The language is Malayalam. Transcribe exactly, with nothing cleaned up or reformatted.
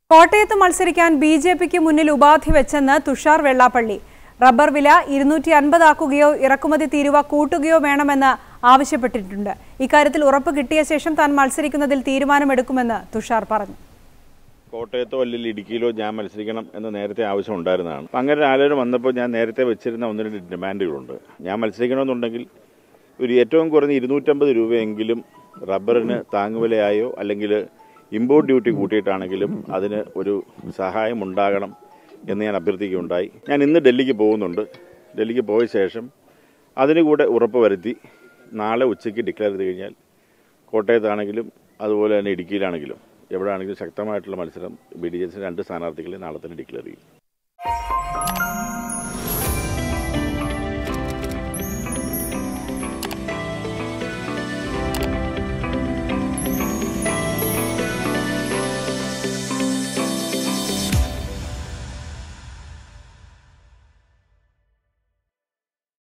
കോട്ടയത്ത് മത്സരിക്കാൻ ബി ജെ പിക്ക് മുന്നിൽ ഉപാധി വെച്ചെന്ന് തുഷാർ വെള്ളാപ്പള്ളി. റബ്ബർ വില ഇരുന്നൂറ്റി അൻപതാക്കുകയോ ഇറക്കുമതി തീരുവ കൂട്ടുകയോ വേണമെന്ന് ആവശ്യപ്പെട്ടിട്ടുണ്ട്. ഇക്കാര്യത്തിൽ ഉറപ്പ് കിട്ടിയ ശേഷം താൻ മത്സരിക്കുന്നതിൽ തീരുമാനമെടുക്കുമെന്ന് തുഷാർ പറഞ്ഞു. കോട്ടയത്തോ അല്ലെങ്കിൽ ഇടുക്കിയിലോ ഞാൻ മത്സരിക്കണം എന്ന് നേരത്തെ ആവശ്യം ഉണ്ടായിരുന്നതാണ്. അങ്ങനെ ആലോചന വന്നപ്പോൾ ഞാൻ നേരത്തെ വെച്ചിരുന്ന ഒന്ന് രണ്ട് ഡിമാൻഡുകളുണ്ട്. ഞാൻ മത്സരിക്കണമെന്നുണ്ടെങ്കിൽ ഒരു ഏറ്റവും കുറഞ്ഞ ഇരുന്നൂറ്റമ്പത് രൂപയെങ്കിലും റബ്ബറിന് താങ്ങുവിലയായോ അല്ലെങ്കിൽ ഇമ്പോർട്ട് ഡ്യൂട്ടി കൂട്ടിയിട്ടാണെങ്കിലും അതിന് ഒരു സഹായം ഉണ്ടാകണം എന്ന് ഞാൻ അഭ്യർത്ഥിക്കുകയുണ്ടായി. ഞാൻ ഇന്ന് ഡൽഹിക്ക് പോകുന്നുണ്ട്. ഡൽഹിക്ക് പോയ ശേഷം അതിന് കൂടെ ഉറപ്പ് വരുത്തി നാളെ ഉച്ചയ്ക്ക് ഡിക്ലെയർ ചെയ്ത് കഴിഞ്ഞാൽ കോട്ടയത്താണെങ്കിലും അതുപോലെ തന്നെ ഇടുക്കിയിലാണെങ്കിലും എവിടെയാണെങ്കിലും ശക്തമായിട്ടുള്ള മത്സരം ബി ഡി ജെ എസിന് രണ്ട് സ്ഥാനാർത്ഥികളെ നാളെ തന്നെ ഡിക്ലെയർ ചെയ്യും.